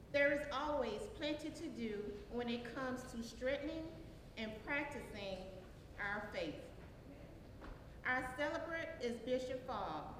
There is always plenty to do when it comes to strengthening and practicing our faith. Our celebrant is Bishop Fabre.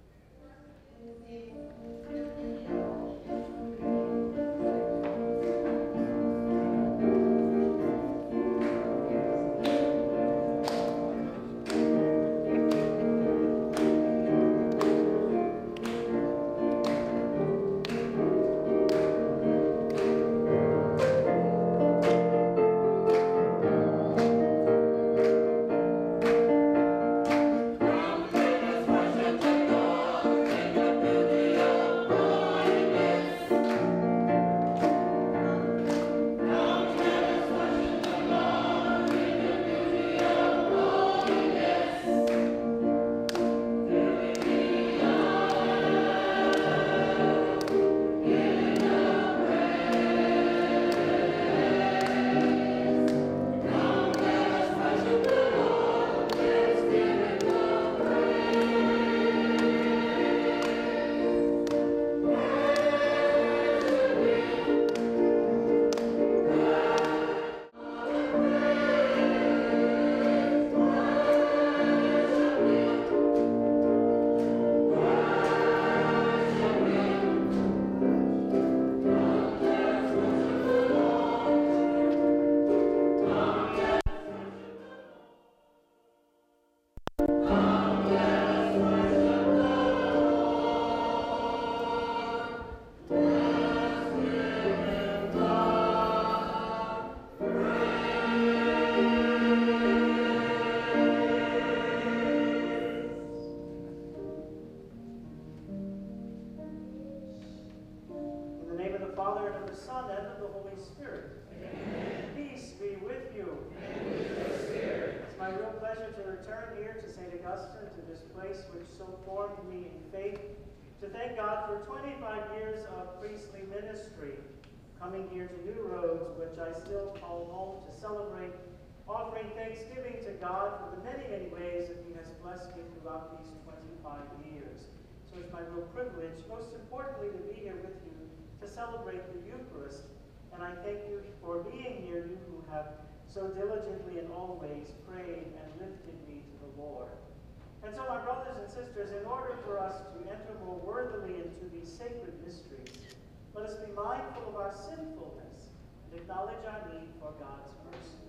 To thank God for 25 years of priestly ministry, coming here to New Roads, which I still call home, to celebrate, offering thanksgiving to God for the many, many ways that He has blessed me throughout these 25 years. So it's my real privilege, most importantly, to be here with you to celebrate the Eucharist. And I thank you for being here, you who have so diligently and always prayed and lifted me to the Lord. And so, my brothers and sisters, in order for us to enter more worthily into these sacred mysteries, let us be mindful of our sinfulness and acknowledge our need for God's mercy.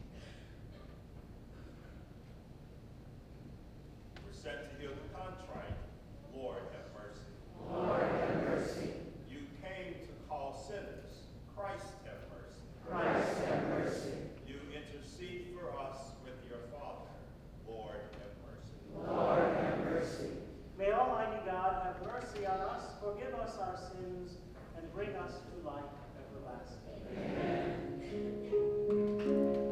We're sent to heal the contrite. Lord, have mercy. Lord, have mercy. You came to call sinners. Christ, have mercy. Christ, have mercy. You intercede for us with your Father. Lord, have mercy. Lord, have mercy. May Almighty God have mercy on us, forgive us our sins, and bring us to life everlasting. Amen.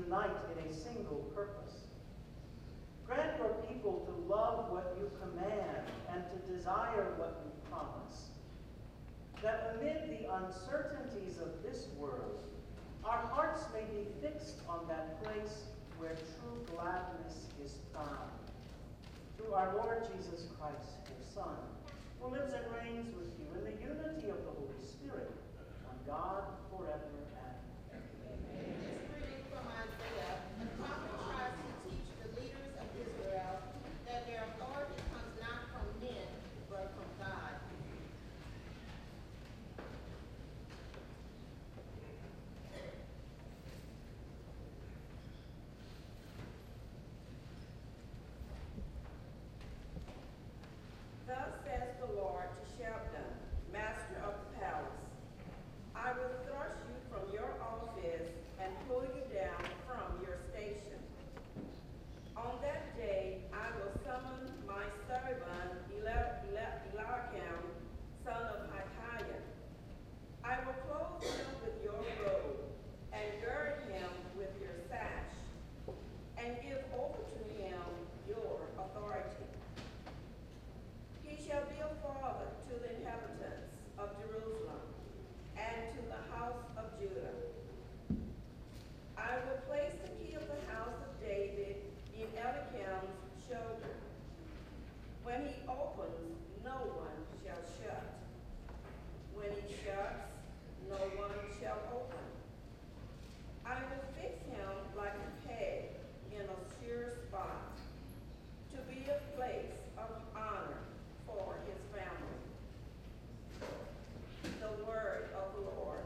unite in a single purpose. Grant your people to love what you command and to desire what you promise, that amid the uncertainties of this world, our hearts may be fixed on that place where true gladness is found. Through our Lord Jesus Christ, your Son, who lives and reigns with you in the unity of the Holy Spirit, one God, forever and ever. This reading from Isaiah, the prophet tries to teach the leaders of Israel that their authority comes not from men, but from God. Thus says the Lord to Shebna, master of the palace, I will thrust you from your office and pull you down from your station. On that day I will summon my servant Eliakim, son of Hilkiah. I will clothe him with your robe and gird him with your sash, and give over to him your authority. He shall be a father to the inhabitants of Jerusalem and to the house of Judah. I will place the key of the house of David in Eliakim's shoulder. When he opens, no one shall shut. When he shuts, no one shall open. I will fix him like a peg in a sure spot, to be a place of honor for his family. The word of the Lord.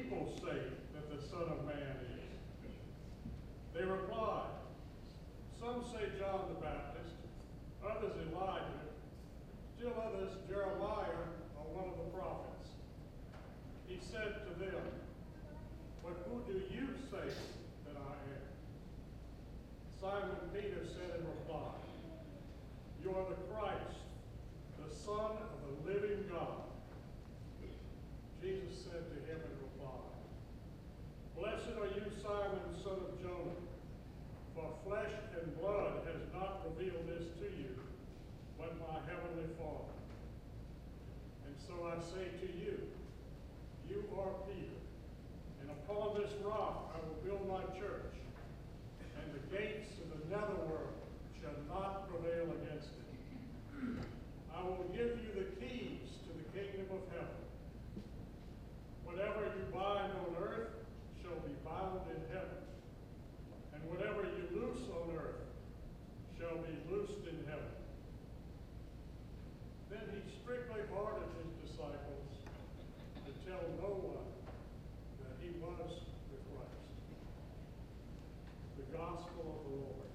people say that the Son of Man is? They replied, some say John the Baptist, others Elijah, still others Jeremiah or one of the prophets. He said to them, but who do you say that I am? Simon Peter said in reply, you are the Christ, the Son of the living God. Jesus said to him in reply, blessed are you, Simon, son of Jonah, for flesh and blood has not revealed this to you, but my heavenly Father. And so I say to you, you are Peter, and upon this rock I will build my church, and the gates of the netherworld shall not prevail against it. I will give you the keys to the kingdom of heaven. Whatever you bind on earth shall be bound in heaven, and whatever you loose on earth shall be loosed in heaven. Then he strictly ordered his disciples to tell no one that he was the Christ. The gospel of the Lord.